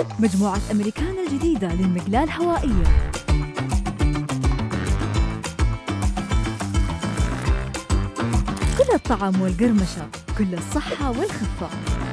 مجموعة أمريكان الجديدة للمقلاة الهوائية. كل الطعم والقرمشة، كل الصحة والخفة.